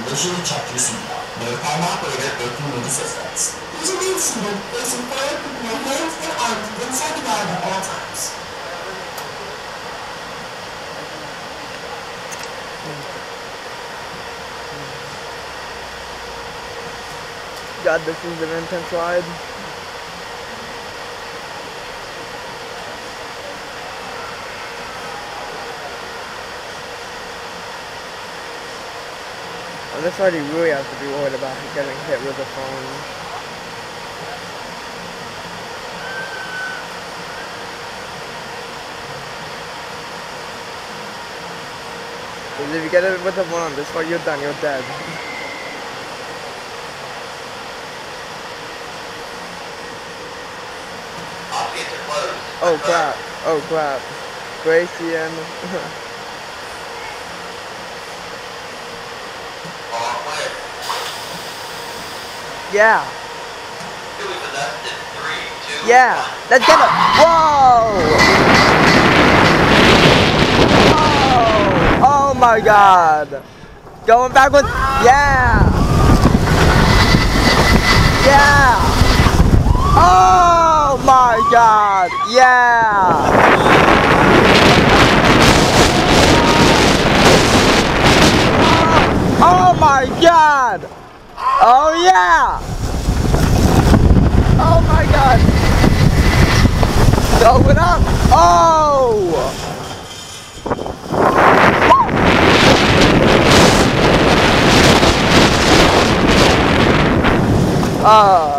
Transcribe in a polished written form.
Make sure you check your seatbelt. Notify an operator if you need assistance. Please remain seated, facing forward, keeping your hands and arms inside the yard at all times. God, this is an intense ride. On this ride, you really have to be worried about getting hit with a phone. Because if you get it with a phone on this ride, you're done, you're dead. Oh crap, oh crap. Gracian. Yeah. Yeah, let's get it. Whoa! Whoa! Oh my god. Going backwards. Yeah. Yeah. Oh my god. Yeah. Oh my god. Oh yeah! Oh my god! Going up! Oh! Oh!